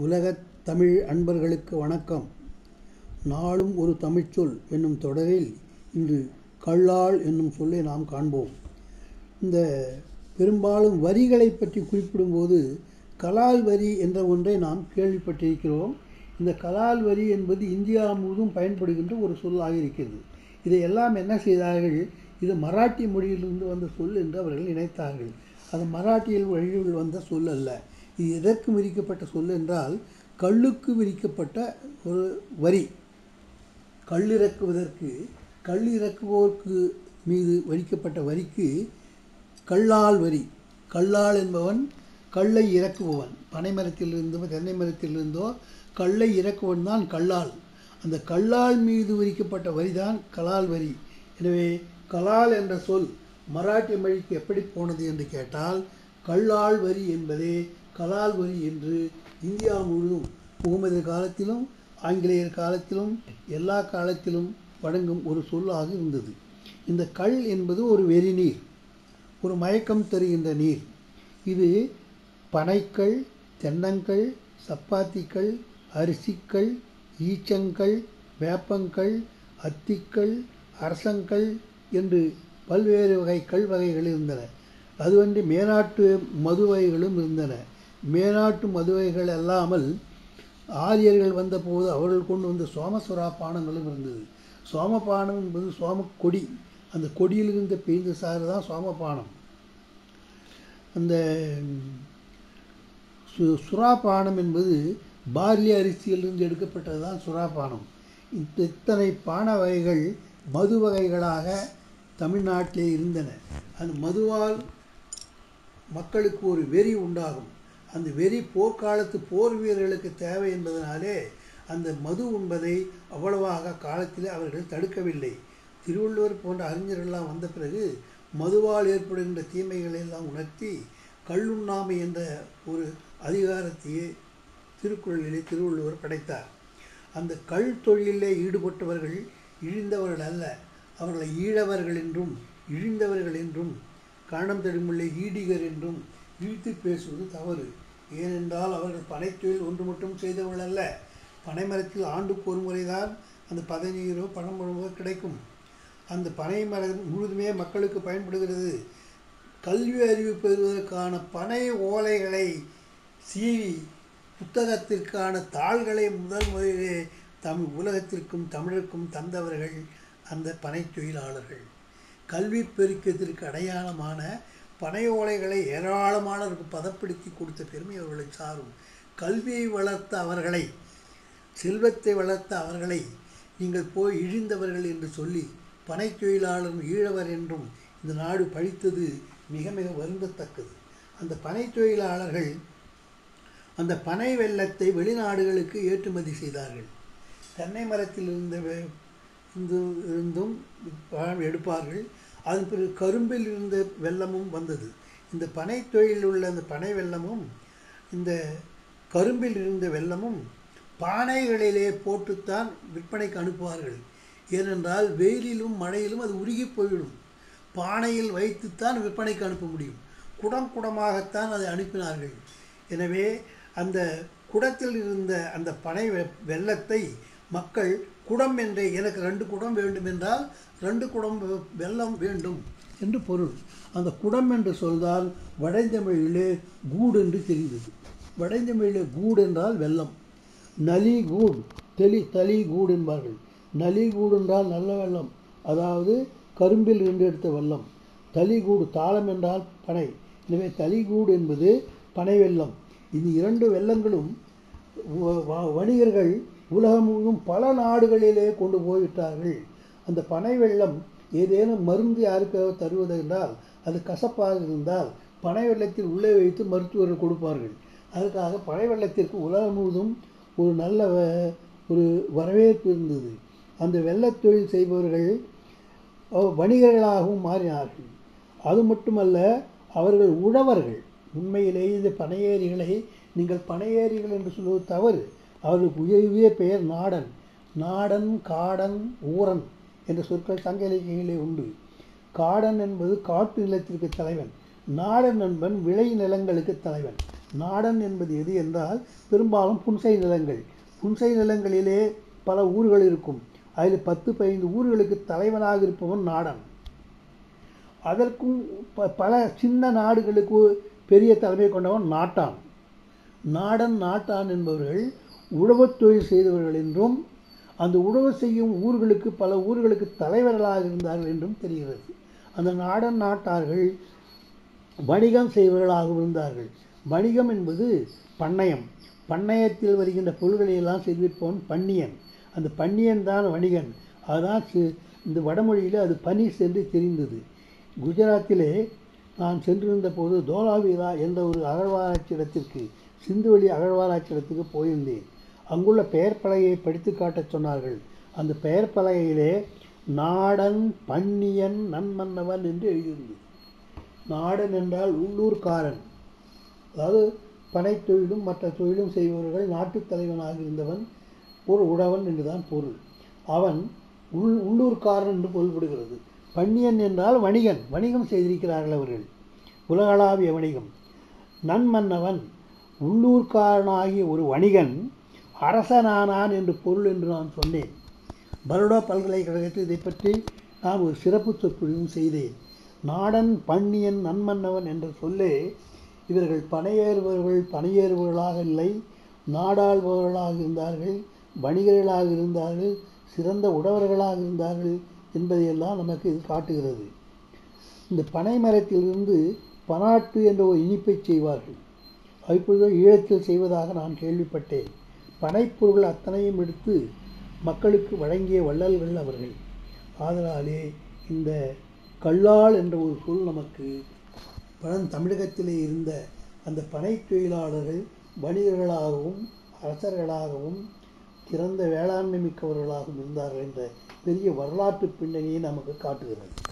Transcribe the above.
உலகத் தமிழ் அன்பர்களுக்கு வணக்கம். நாளும் ஒரு தமிழ்ச்சொல் என்னும் தொடரில் இன்று கள்ளால் என்னும் சொல்லை நாம் காண்போம். இந்த பெரும்பாலும் வரிகளை பற்றி குறிப்பிடும்போது கலால் வரி என்ற ஒன்றை நாம் கேள்விப்பட்டிருக்கிறோம். இந்த கலால் வரி என்பது இந்தியா முழுவதும் பயன்படுகின்ற ஒரு சொல்லாக இருக்கிறது. இதையெல்லாம் என்ன செய்தார்கள்? இது மராட்டி மொழியிலிருந்து வந்த சொல் என்று அவர்கள் நினைத்தார்கள். அது மராட்டியில் வழியில் வந்த சொல் அல்ல. இது எதற்கு விதிக்கப்பட்ட சொல் என்றால் கள்ளுக்கு விதிக்கப்பட்ட ஒரு வரி. கள் இறக்குவதற்கு கள் இறக்குவோருக்கு மீது விதிக்கப்பட்ட வரிக்கு கள்ளால் வரி. கள்ளால் என்பவன் கல்லை இறக்குபவன். பனைமரத்திலிருந்தோ தென்னை மரத்திலிருந்தோ கல்லை இறக்குவன் தான் கள்ளால். அந்த கள்ளால் மீது விதிக்கப்பட்ட வரிதான் கலால் வரி. எனவே கலால் என்ற சொல் மராட்டி மொழிக்கு எப்படி போனது என்று கேட்டால் கள்ளால் வரி என்பதே கலால் வரி என்று இந்தியா முழுவதும் முகமது காலத்திலும் ஆங்கிலேயர் காலத்திலும் எல்லா காலத்திலும் வழங்கும் ஒரு சொல்லாக இருந்தது. இந்த கள் என்பது ஒரு வெறி நீர், ஒரு மயக்கம் தருகின்ற நீர். இது பனைக்கள், தென்னங்கள், சப்பாத்திக்கள், அரிசிக்கள், ஈச்சங்கள், வேப்பங்கள், அத்திக்கள், அரசங்கள் என்று பல்வேறு வகை கள் வகைகள் இருந்தன. அதுவன்றி மேனாட்டு மது வகைகளும் இருந்தன. மேனாட்டு மது வகைகள் அல்லாமல் ஆரியர்கள் வந்தபோது அவர்கள் கொண்டு வந்த சோமசுரா பானங்களும் இருந்தது. சோமபானம் என்பது சோம கொடி. அந்த கொடியிலிருந்து பிரிந்த சாறு தான் சோமபானம். அந்த சுறாபானம் என்பது பார்லி அரிசியிலிருந்து எடுக்கப்பட்டது தான் சுறாபானம். இத்தனை பான வகைகள் மது வகைகளாக தமிழ்நாட்டிலே இருந்தன. அந்த மதுவால் மக்களுக்கு ஒரு வெறி உண்டாகும். அந்த வெறி போர்க்காலத்து போர் வீரர்களுக்கு தேவை என்பதனாலே அந்த மது உண்பதை அவ்வளவாக காலத்திலே அவர்கள் தடுக்கவில்லை. திருவள்ளுவர் போன்ற அறிஞர்களெல்லாம் வந்த பிறகு மதுவால் ஏற்படுகின்ற தீமைகளை எல்லாம் உணர்த்தி கள்ளுண்ணாமை என்ற ஒரு அதிகாரத்தையே திருக்குறளிலே திருவள்ளுவர் படைத்தார். அந்த கள் தொழிலே ஈடுபட்டவர்கள் இழிந்தவர்கள் அல்ல. அவர்களை ஈழவர்கள் என்றும் இழிந்தவர்கள் என்றும் காரணம் தெரியுமில்லை ஈடிகர் என்றும் இழித்து பேசுவது தவறு. ஏனென்றால் அவர்கள் பனைத்தொழில் ஒன்று மட்டும் செய்தவர்கள் அல்ல. பனைமரத்தில் ஆண்டுக்கு ஒரு முறைதான் அந்த பதநீரோ பழம்பழமோ கிடைக்கும். அந்த பனை மரம் முழுதுமே மக்களுக்கு பயன்படுகிறது. கல்வி அறிவு பெறுவதற்கான பனை ஓலைகளை சீவி புத்தகத்திற்கான தாள்களை முதலிலே உலகத்திற்கும் தமிழுக்கும் தந்தவர்கள் அந்த பனை தொழிலாளர்கள். கல்வி பெருக்கத்திற்கு அடையாளமான பனை ஓலைகளை ஏராளமானவருக்கு பதப்படுத்தி கொடுத்த பெருமை அவர்களை சாரும். கல்வியை வளர்த்த அவர்களை, செல்வத்தை வளர்த்த அவர்களை நீங்கள் போய் இழிந்தவர்கள் என்று சொல்லி பனை தொழிலாளர் ஈழவர் என்றும் இந்த நாடு பழித்தது மிக மிக வருந்தத்தக்கது. அந்த பனை தொழிலாளர்கள் அந்த பனை வெல்லத்தை வெளிநாடுகளுக்கு ஏற்றுமதி செய்தார்கள். தென்னை மரத்தில் இருந்தும் எடுப்பார்கள். அதன் பிறகு கரும்பில் இருந்த வெல்லமும் வந்தது. இந்த பனை தொழிலில் உள்ள அந்த பனை வெல்லமும் இந்த கரும்பில் இருந்த வெல்லமும் பானைகளிலே போட்டுத்தான் விற்பனைக்கு அனுப்புவார்கள். ஏனென்றால் வெயிலிலும் மழையிலும் அது உருகி போய்விடும். பானையில் வைத்துத்தான் விற்பனைக்கு அனுப்ப முடியும். குடம் குடமாகத்தான் அதை அனுப்பினார்கள். எனவே அந்த குடத்தில் இருந்த அந்த பனை வெல்லத்தை மக்கள் குடம் என்றே, எனக்கு 2 குடம் வேண்டும் என்றால் 2 குடம் வெல்லம் வேண்டும் என்று பொருள். அந்த குடம் என்று சொல்தால் வடைந்தமிழிலே கூடு என்று தெரிந்தது. வடைந்தமிழிலே கூடு என்றால் வெல்லம். நலி கூடு, தலி கூடு என்பார்கள். நலி கூடு என்றால் நல்ல வெல்லம், அதாவது கரும்பில் இருந்து எடுத்த வெல்லம். தலி கூடு, தாளம் என்றால் பனை. எனவே தலி கூடு என்பது பனை வெல்லம். இந்த 2 வெல்லங்களும் வணிகர்கள் உலகம் முழுவதும் பல நாடுகளிலே கொண்டு போய்விட்டார்கள். அந்த பனை வெல்லம் ஏதேனும் மருந்து யாருக்காக தருவது என்றால் அது கசப்பாக இருந்தால் பனை வெல்லத்தில் உள்ளே வைத்து மருத்துவர்கள் கொடுப்பார்கள். அதுக்காக பனை வெல்லத்திற்கு உலகம் முழுவதும் ஒரு நல்ல ஒரு வரவேற்பு இருந்தது. அந்த வெல்லத் தொழில் செய்பவர்கள் வணிகர்களாகவும் மாறினார்கள். அது மட்டுமல்ல, அவர்கள் உழவர்கள். உண்மையிலேயே இந்த பனையேரிகளை நீங்கள் பனையேரிகள் என்று சொல்வது தவறு. அவர்களுக்கு உயர்விய பெயர் நாடன். நாடன், காடன், ஊரன் என்ற சொற்கள் சங்க இலக்கியங்களிலே உண்டு. காடன் என்பது காட்டு நிலத்திற்கு தலைவன். நாடன் என்பன் விளை நிலங்களுக்கு தலைவன். நாடன் என்பது எது என்றால் பெரும்பாலும் புன்சை நிலங்கள். புன்சை நிலங்களிலே பல ஊர்கள் இருக்கும். அதில் 10-15 ஊர்களுக்கு தலைவனாக இருப்பவன் நாடன். அதற்கும் பல சின்ன நாடுகளுக்கு பெரிய தலைமை கொண்டவன் நாட்டான். நாடன் நாட்டான் என்பவர்கள் உழவுத் தொழில் செய்தவர்கள் என்றும் அந்த உழவு செய்யும் ஊர்களுக்கு பல ஊர்களுக்கு தலைவர்களாக இருந்தார்கள் என்றும் தெரிகிறது. அந்த நாடன் நாட்டார்கள் வணிகம் செய்வர்களாக இருந்தார்கள். வணிகம் என்பது பண்ணையம். பண்ணையத்தில் வருகின்ற பொருள்களை எல்லாம் செய்விப்பவன் பன்னியன். அந்த பன்னியன் தான் வணிகன். அதுதான் இந்த வடமொழியில் அது பனிஸ் என்று தெரிந்தது. குஜராத்திலே நான் சென்றிருந்த போது தோலாவீரா என்ற ஒரு அகழ்வாராய்ச்சி இடத்திற்கு, சிந்துவெளி அகழ்வாராய்ச்சி இடத்துக்கு போயிருந்தேன். அங்குள்ள பெயர் பலகையை படித்து காட்டச் சொன்னார்கள். அந்த பெயர் பலகையிலே நாடன் பன்னியன் நன்மன்னவன் என்று எழுதியிருந்தது. நாடன் என்றால் உள்ளூர்காரன், அதாவது பனை தொழிலும் மற்ற தொழிலும் செய்பவர்கள் நாட்டுத் தலைவனாக இருந்தவன் ஒரு உழவன் என்றுதான் பொருள். அவன் உள்ளூர்காரன் என்று பொருள்படுகிறது. பன்னியன் என்றால் வணிகன், வணிகம் செய்திருக்கிறார்கள் அவர்கள், உலகளாவிய வணிகம். நன்மன்னவன் உள்ளூர்காரனாகிய ஒரு வணிகன் அரசனானான் என்று பொருள் என்று நான் சொன்னேன். பரோடா பல்கலைக்கழகத்தில் இதை பற்றி நான் ஒரு சிறப்பு சொற்பொழிவும் செய்தேன். நாடன் பன்னியன் நன்மன்னவன் என்ற சொல்லே இவர்கள் பனையேறுபவர்களாக இல்லை, நாடாள்பவர்களாக இருந்தார்கள், வணிகர்களாக இருந்தார்கள், சிறந்த உழவர்களாக இருந்தார்கள் என்பதையெல்லாம் நமக்கு இது காட்டுகிறது. இந்த பனை மரத்திலிருந்து பனாட்டு என்ற ஒரு இனிப்பை செய்வார்கள். இப்பொழுது ஈழத்தில் செய்வதாக நான் கேள்விப்பட்டேன். பனைப்பொருள் அத்தனையும் எடுத்து மக்களுக்கு வழங்கிய வள்ளல்கள் அவர்கள். ஆதலாலே இந்த கள்ளாள் என்ற ஒரு சொல் நமக்கு தமிழகத்திலே இருந்த அந்த பனை தொழிலாளர்கள் வணிகர்களாகவும் அரசர்களாகவும் சிறந்த வேளாண்மை மிக்கவர்களாகவும் இருந்தார்கள் என்ற பெரிய வரலாற்று பின்னணியை நமக்கு காட்டுகிறது.